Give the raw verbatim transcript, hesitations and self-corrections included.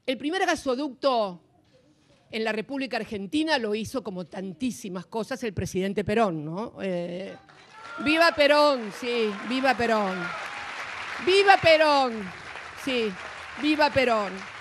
El primer gasoducto en la República Argentina lo hizo, como tantísimas cosas, el presidente Perón, ¿no? Eh, ¡Viva Perón! Sí, ¡viva Perón! ¡Viva Perón! Sí, ¡viva Perón!